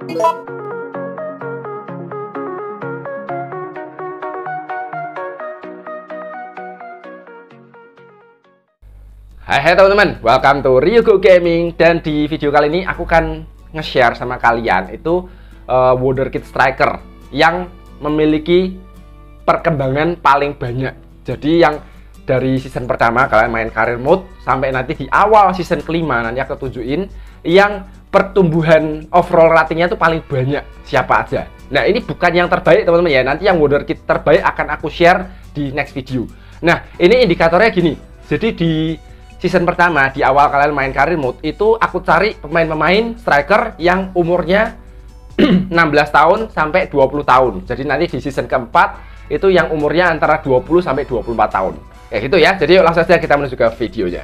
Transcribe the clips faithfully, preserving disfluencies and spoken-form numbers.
Hai hai teman-teman, welcome to Ryugo Gaming. Dan di video kali ini aku akan nge-share sama kalian itu uh, Wonderkid Striker yang memiliki perkembangan paling banyak. Jadi yang dari season pertama kalian main career mode sampai nanti di awal season kelima nanti aku tunjukin yang pertumbuhan overall ratingnya itu paling banyak siapa aja. Nah ini bukan yang terbaik teman-teman ya, nanti yang Wonderkid terbaik akan aku share di next video. Nah ini indikatornya gini, jadi di season pertama di awal kalian main career mode itu aku cari pemain-pemain striker yang umurnya enam belas tahun sampai dua puluh tahun. Jadi nanti di season keempat itu yang umurnya antara dua puluh sampai dua puluh empat tahun. Kayak gitu ya. Jadi yuk langsung saja kita menuju ke videonya.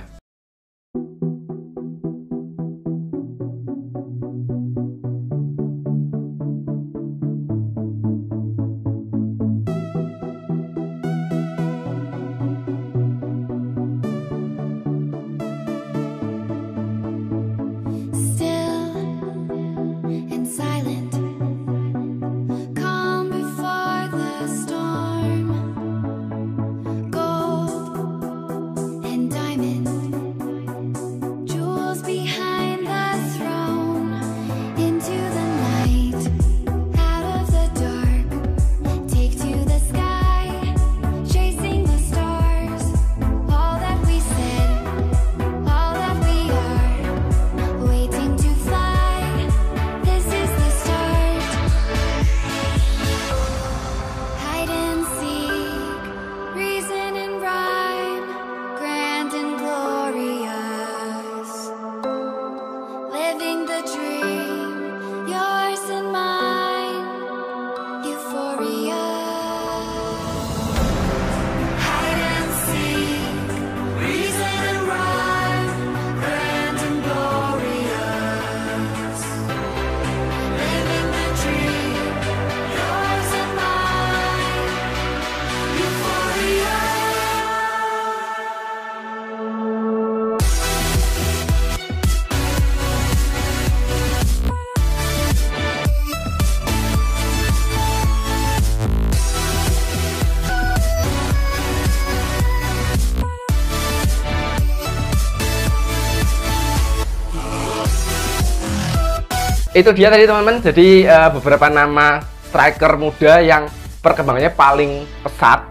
Itu dia tadi teman-teman, jadi uh, beberapa nama striker muda yang perkembangannya paling pesat.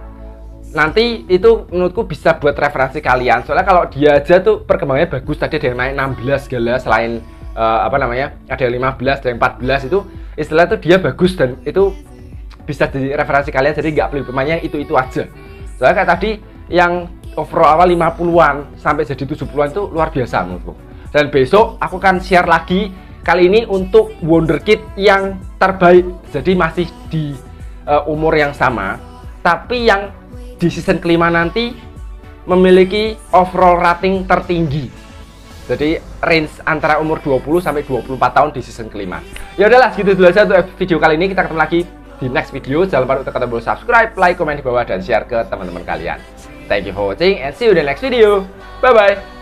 Nanti itu menurutku bisa buat referensi kalian. Soalnya kalau dia aja tuh perkembangannya bagus, tadi ada yang main enam belas segala, selain uh, apa namanya, ada yang lima belas, ada yang empat belas, itu istilah itu dia bagus dan itu bisa jadi referensi kalian. Jadi nggak beli pemainnya itu-itu aja. Soalnya kayak tadi yang overall awal lima puluhan sampai jadi tujuh puluhan itu luar biasa menurutku. Dan besok aku akan share lagi. Kali ini untuk Wonderkid yang terbaik, jadi masih di uh, umur yang sama, tapi yang di season kelima nanti memiliki overall rating tertinggi. Jadi range antara umur dua puluh sampai dua puluh empat tahun di season kelima. Ya udahlah, segitu dulu aja untuk video kali ini. Kita ketemu lagi di next video. Jangan lupa untuk tekan tombol subscribe, like, komen di bawah dan share ke teman-teman kalian. Thank you for watching and see you in the next video. Bye bye.